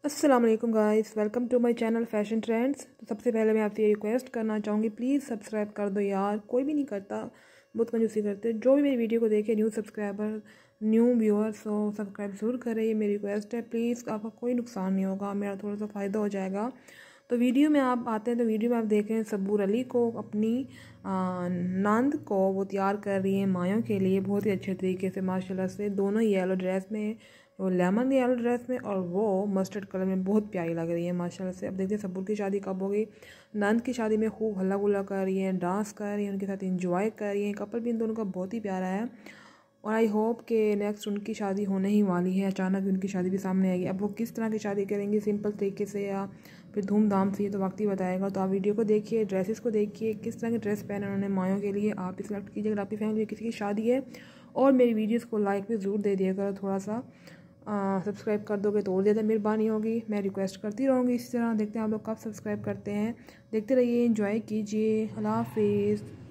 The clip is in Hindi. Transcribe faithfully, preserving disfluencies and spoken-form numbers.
अस्सलाम वालेकुम guys, welcome to my channel fashion trends. तो सबसे पहले मैं आपसे ये रिक्वेस्ट करना चाहूँगी, प्लीज़ सब्सक्राइब कर दो यार। कोई भी नहीं करता, बहुत कंजूसी करते। जो भी मेरी वीडियो को देखे, न्यू सब्सक्राइबर, न्यू व्यूअर्स हो, सब्सक्राइब ज़रूर करें। ये मेरी रिक्वेस्ट है, प्लीज़। आपका कोई नुकसान नहीं होगा, मेरा थोड़ा सा फ़ायदा हो जाएगा। तो वीडियो में आप आते हैं तो वीडियो में आप देख रहे हैं सबूर अली को अपनी नंद को वो तैयार कर रही हैं मायों के लिए बहुत ही अच्छे तरीके से माशाल्लाह से। दोनों येलो ड्रेस में, वो लेमन येलो ड्रेस में और वो मस्टर्ड कलर में बहुत प्यारी लग रही है माशाल्लाह से। अब देखते हैं सबूर की शादी कब होगी। नंद की शादी में खूब हल्ला गुल्ला कर रही हैं, डांस कर रही हैं, उनके साथ इंजॉय कर रही हैं। कपल भी इन दोनों का बहुत ही प्यारा है और आई होप कि नेक्स्ट उनकी शादी होने ही वाली है। अचानक उनकी शादी भी सामने आएगी। अब वो किस तरह की शादी करेंगी, सिंपल तरीके से या फिर धूमधाम से, ये तो वक्त ही बताएगा। तो आप वीडियो को देखिए, ड्रेसेस को देखिए, किस तरह के ड्रेस पहने उन्होंने मायों के लिए। आप सिलेक्ट कीजिए अगर आपकी फैमिली में किसी की शादी है। और मेरी वीडियोस को लाइक भी ज़रूर दे दिया करो, थोड़ा सा सब्सक्राइब कर दोगे तो और ज़्यादा मेहरबानी होगी। मैं रिक्वेस्ट करती रहूँगी इसी तरह। देखते हैं आप लोग कब सब्सक्राइब करते हैं। देखते रहिए, एंजॉय कीजिए। अल्लाह हाफिज़।